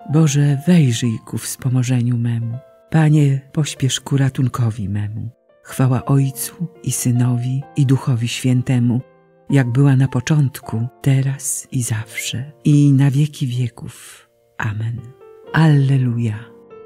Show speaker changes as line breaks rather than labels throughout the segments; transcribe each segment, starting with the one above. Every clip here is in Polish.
Boże, wejrzyj ku wspomożeniu memu. Panie, pośpiesz ku ratunkowi memu. Chwała Ojcu i Synowi, i Duchowi Świętemu, jak była na początku, teraz i zawsze, i na wieki wieków. Amen. Alleluja.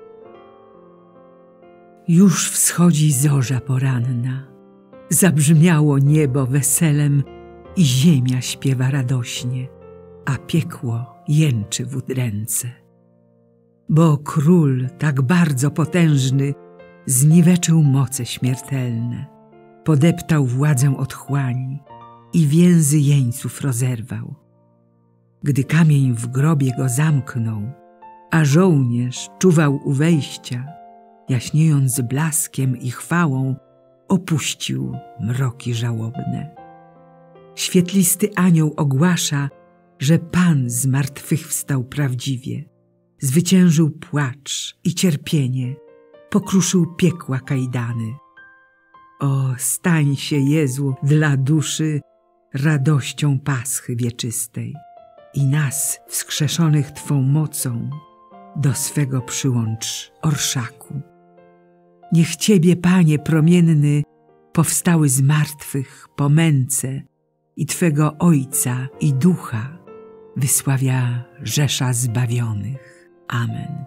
Już wschodzi zorza poranna, zabrzmiało niebo weselem i ziemia śpiewa radośnie, a piekło jęczy w udręce. Bo Król tak bardzo potężny zniweczył moce śmiertelne, podeptał władzę otchłani i więzy jeńców rozerwał. Gdy kamień w grobie go zamknął, a żołnierz czuwał u wejścia, jaśniejąc blaskiem i chwałą, opuścił mroki żałobne. Świetlisty anioł ogłasza, że Pan zmartwychwstał prawdziwie, zwyciężył płacz i cierpienie, pokruszył piekła kajdany. O, stań się, Jezu, dla duszy radością Paschy wieczystej i nas, wskrzeszonych Twą mocą, do swego przyłącz orszaku. Niech Ciebie, Panie promienny, powstały z martwych po męce i Twego Ojca i Ducha wysławia rzesza zbawionych. Amen.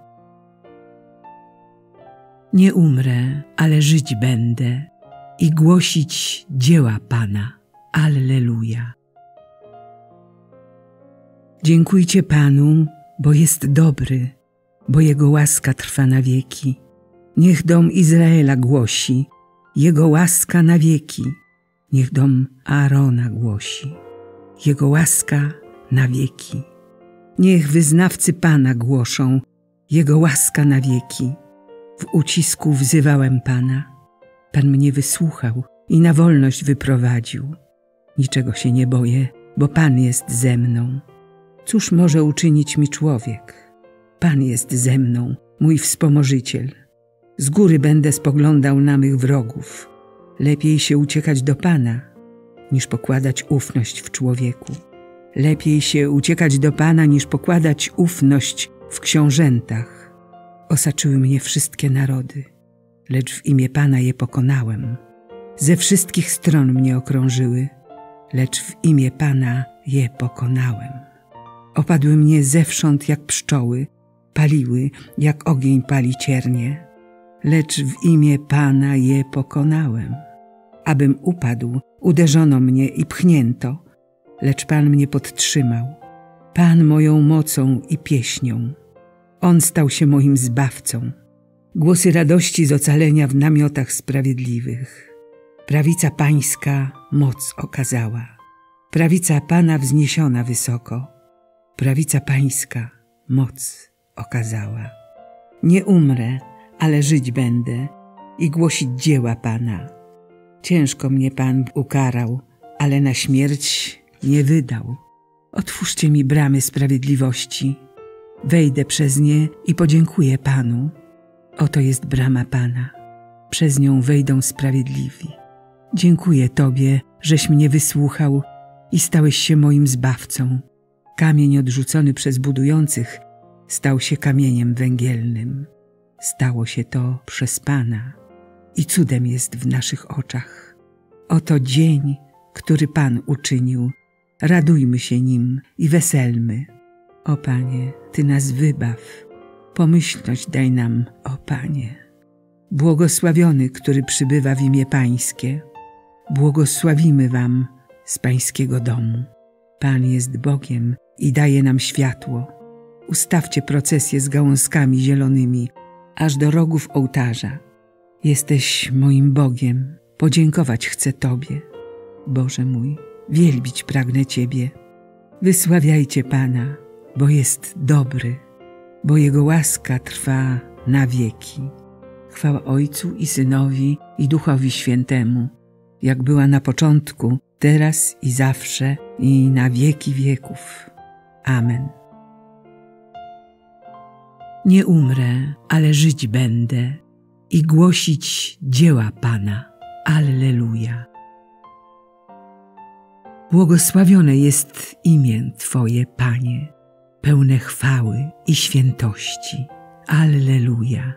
Nie umrę, ale żyć będę i głosić dzieła Pana. Alleluja. Dziękujcie Panu, bo jest dobry, bo Jego łaska trwa na wieki. Niech dom Izraela głosi, Jego łaska na wieki. Niech dom Aarona głosi, Jego łaska na wieki. Niech wyznawcy Pana głoszą, Jego łaska na wieki. W ucisku wzywałem Pana, Pan mnie wysłuchał i na wolność wyprowadził. Niczego się nie boję, bo Pan jest ze mną. Cóż może uczynić mi człowiek? Pan jest ze mną, mój wspomożyciel. Z góry będę spoglądał na mych wrogów. Lepiej się uciekać do Pana, niż pokładać ufność w człowieku. Lepiej się uciekać do Pana, niż pokładać ufność w książętach. Osaczyły mnie wszystkie narody, lecz w imię Pana je pokonałem. Ze wszystkich stron mnie okrążyły, lecz w imię Pana je pokonałem. Opadły mnie zewsząd jak pszczoły, paliły, jak ogień pali ciernie, lecz w imię Pana je pokonałem. Abym upadł, uderzono mnie i pchnięto, lecz Pan mnie podtrzymał. Pan moją mocą i pieśnią. On stał się moim zbawcą. Głosy radości z ocalenia w namiotach sprawiedliwych. Prawica Pańska moc okazała. Prawica Pana wzniesiona wysoko. Prawica Pańska moc okazała. Nie umrę, ale żyć będę i głosić dzieła Pana. Ciężko mnie Pan ukarał, ale na śmierć nie wydał. Otwórzcie mi bramy sprawiedliwości. Wejdę przez nie i podziękuję Panu. Oto jest brama Pana. Przez nią wejdą sprawiedliwi. Dziękuję Tobie, żeś mnie wysłuchał i stałeś się moim zbawcą. Kamień odrzucony przez budujących stał się kamieniem węgielnym. Stało się to przez Pana i cudem jest w naszych oczach. Oto dzień, który Pan uczynił. Radujmy się nim i weselmy. O Panie, Ty nas wybaw. Pomyślność daj nam, o Panie. Błogosławiony, który przybywa w imię Pańskie. Błogosławimy Wam z Pańskiego domu. Pan jest Bogiem i daje nam światło. Ustawcie procesję z gałązkami zielonymi, aż do rogów ołtarza. Jesteś moim Bogiem, podziękować chcę Tobie. Boże mój, wielbić pragnę Ciebie. Wysławiajcie Pana, bo jest dobry, bo Jego łaska trwa na wieki. Chwała Ojcu i Synowi i Duchowi Świętemu, jak była na początku, teraz i zawsze, i na wieki wieków. Amen. Nie umrę, ale żyć będę i głosić dzieła Pana. Alleluja. Błogosławione jest imię Twoje, Panie. pełne chwały i świętości. Alleluja.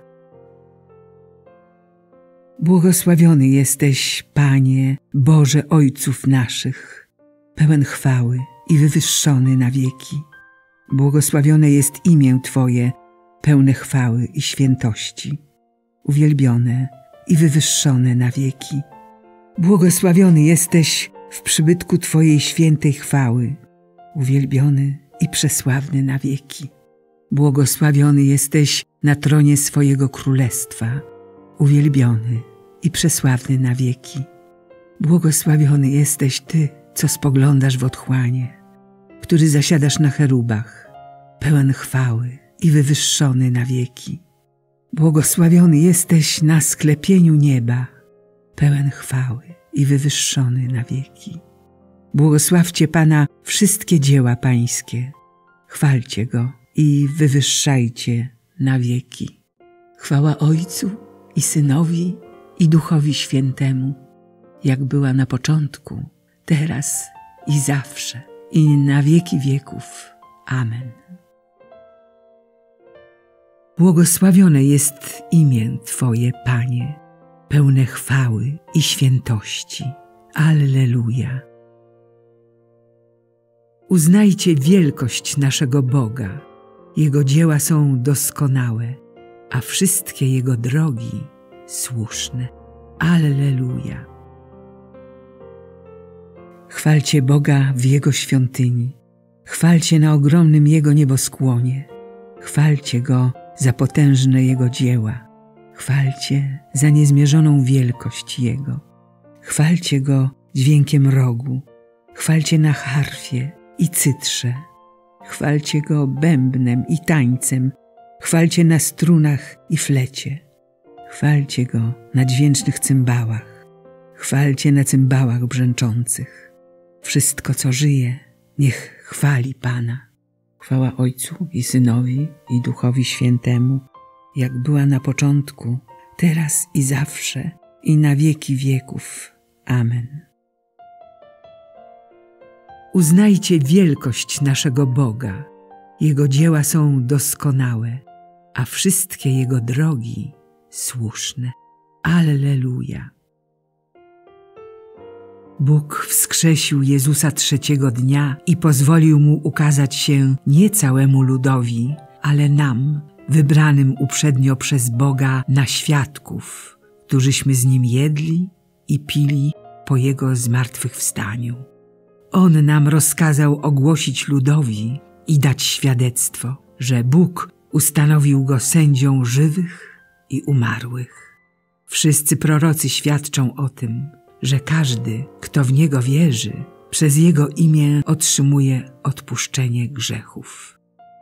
Błogosławiony jesteś, Panie, Boże Ojców naszych, pełen chwały i wywyższony na wieki. Błogosławione jest imię Twoje, pełne chwały i świętości, uwielbione i wywyższone na wieki. Błogosławiony jesteś w przybytku Twojej świętej chwały, uwielbiony i przesławny na wieki. Błogosławiony jesteś na tronie swojego królestwa, uwielbiony i przesławny na wieki. Błogosławiony jesteś Ty, co spoglądasz w otchłanie, który zasiadasz na cherubach, pełen chwały i wywyższony na wieki. Błogosławiony jesteś na sklepieniu nieba, pełen chwały i wywyższony na wieki. Błogosławcie Pana wszystkie dzieła Pańskie, chwalcie Go i wywyższajcie na wieki. Chwała Ojcu i Synowi i Duchowi Świętemu, jak była na początku, teraz i zawsze, i na wieki wieków. Amen. Błogosławione jest imię Twoje, Panie, pełne chwały i świętości. Alleluja. Uznajcie wielkość naszego Boga. Jego dzieła są doskonałe, a wszystkie Jego drogi słuszne. Alleluja. Chwalcie Boga w Jego świątyni. Chwalcie na ogromnym Jego nieboskłonie. Chwalcie Go za potężne Jego dzieła. Chwalcie za niezmierzoną wielkość Jego. Chwalcie Go dźwiękiem rogu. Chwalcie na harfie i cytrze. Chwalcie Go bębnem i tańcem. Chwalcie na strunach i flecie. Chwalcie Go na dźwięcznych cymbałach. Chwalcie na cymbałach brzęczących. Wszystko, co żyje, niech chwali Pana. Chwała Ojcu i Synowi i Duchowi Świętemu, jak była na początku, teraz i zawsze, i na wieki wieków. Amen. Uznajcie wielkość naszego Boga. Jego dzieła są doskonałe, a wszystkie Jego drogi słuszne. Alleluja. Bóg wskrzesił Jezusa trzeciego dnia i pozwolił Mu ukazać się nie całemu ludowi, ale nam, wybranym uprzednio przez Boga na świadków, którzyśmy z Nim jedli i pili po Jego zmartwychwstaniu. On nam rozkazał ogłosić ludowi i dać świadectwo, że Bóg ustanowił Go sędzią żywych i umarłych. Wszyscy prorocy świadczą o tym, że każdy, kto w Niego wierzy, przez Jego imię otrzymuje odpuszczenie grzechów.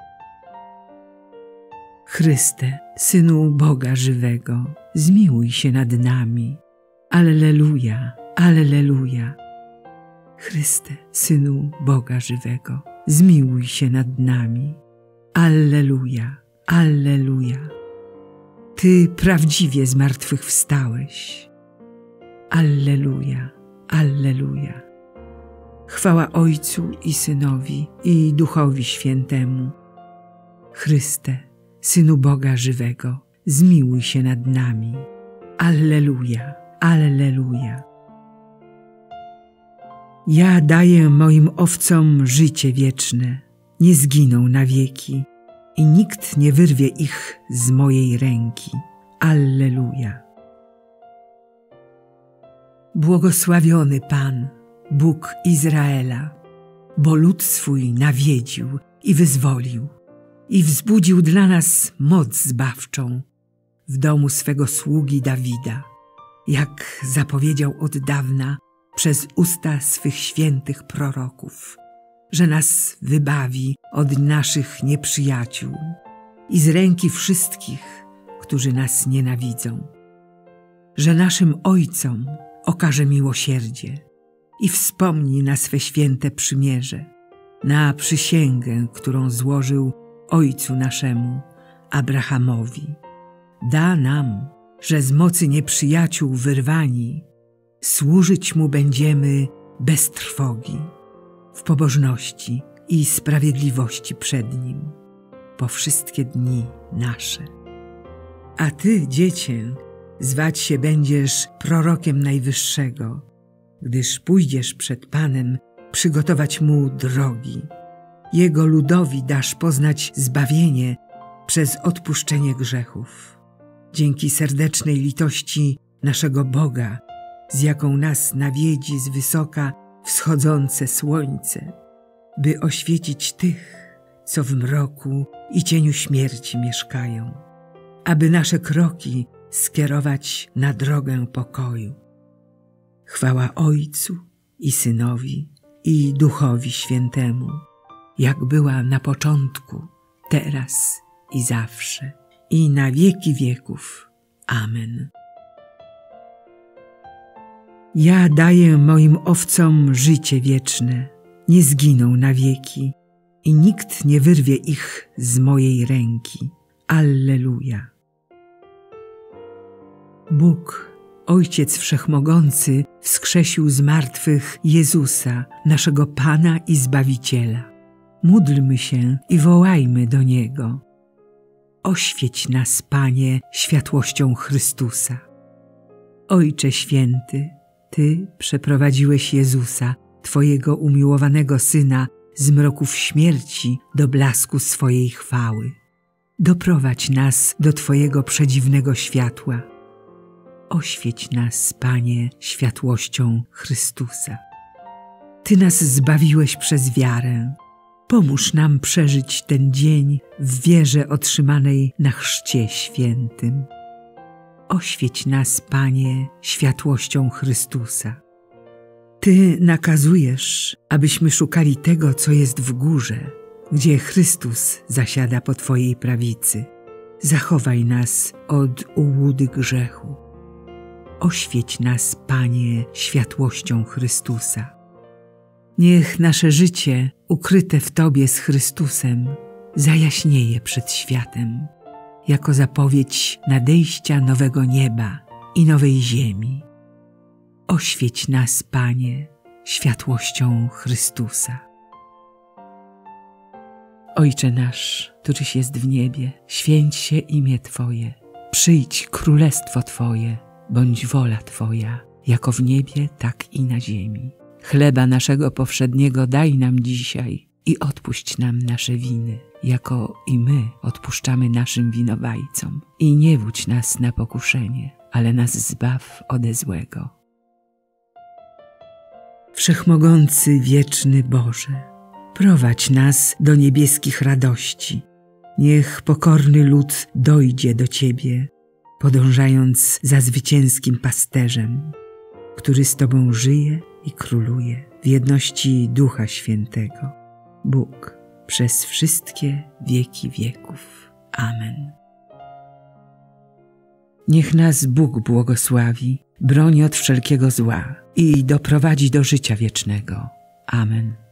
Chryste, Synu Boga żywego, zmiłuj się nad nami. Alleluja, alleluja. Chryste, Synu Boga żywego, zmiłuj się nad nami. Alleluja, alleluja. Ty prawdziwie zmartwychwstałeś. Alleluja, alleluja. Chwała Ojcu i Synowi i Duchowi Świętemu. Chryste, Synu Boga żywego, zmiłuj się nad nami. Alleluja, alleluja. Ja daję moim owcom życie wieczne, nie zginą na wieki i nikt nie wyrwie ich z mojej ręki. Alleluja. Błogosławiony Pan, Bóg Izraela, bo lud swój nawiedził i wyzwolił i wzbudził dla nas moc zbawczą w domu swego sługi Dawida, jak zapowiedział od dawna przez usta swych świętych proroków, że nas wybawi od naszych nieprzyjaciół i z ręki wszystkich, którzy nas nienawidzą, że naszym ojcom okaże miłosierdzie i wspomni na swe święte przymierze, na przysięgę, którą złożył ojcu naszemu, Abrahamowi. Da nam, że z mocy nieprzyjaciół wyrwani, służyć Mu będziemy bez trwogi, w pobożności i sprawiedliwości przed Nim po wszystkie dni nasze. A Ty, Dziecię, zwać się będziesz prorokiem Najwyższego, gdyż pójdziesz przed Panem przygotować Mu drogi. Jego ludowi dasz poznać zbawienie przez odpuszczenie grzechów. Dzięki serdecznej litości naszego Boga, z jaką nas nawiedzi z wysoka wschodzące słońce, by oświecić tych, co w mroku i cieniu śmierci mieszkają, aby nasze kroki skierować na drogę pokoju. Chwała Ojcu i Synowi i Duchowi Świętemu, jak była na początku, teraz i zawsze, i na wieki wieków. Amen. Ja daję moim owcom życie wieczne, nie zginą na wieki i nikt nie wyrwie ich z mojej ręki. Alleluja. Bóg, Ojciec Wszechmogący, wskrzesił z martwych Jezusa, naszego Pana i Zbawiciela. Módlmy się i wołajmy do Niego. Oświeć nas, Panie, światłością Chrystusa. Ojcze Święty, Ty przeprowadziłeś Jezusa, Twojego umiłowanego Syna, z mroków śmierci do blasku swojej chwały. Doprowadź nas do Twojego przedziwnego światła. Oświeć nas, Panie, światłością Chrystusa. Ty nas zbawiłeś przez wiarę. Pomóż nam przeżyć ten dzień w wierze otrzymanej na chrzcie świętym. Oświeć nas, Panie, światłością Chrystusa. Ty nakazujesz, abyśmy szukali tego, co jest w górze, gdzie Chrystus zasiada po Twojej prawicy. Zachowaj nas od ułudy grzechu. Oświeć nas, Panie, światłością Chrystusa. Niech nasze życie, ukryte w Tobie z Chrystusem, zajaśnieje przed światem, jako zapowiedź nadejścia nowego nieba i nowej ziemi. Oświeć nas, Panie, światłością Chrystusa. Ojcze nasz, któryś jest w niebie, święć się imię Twoje. Przyjdź królestwo Twoje, bądź wola Twoja, jako w niebie, tak i na ziemi. Chleba naszego powszedniego daj nam dzisiaj i odpuść nam nasze winy, jako i my odpuszczamy naszym winowajcom. I nie wódź nas na pokuszenie, ale nas zbaw ode złego. Wszechmogący, wieczny Boże, prowadź nas do niebieskich radości. Niech pokorny lud dojdzie do Ciebie, podążając za zwycięskim pasterzem, który z Tobą żyje i króluje w jedności Ducha Świętego, Bóg, przez wszystkie wieki wieków. Amen. Niech nas Bóg błogosławi, broni od wszelkiego zła i doprowadzi do życia wiecznego. Amen.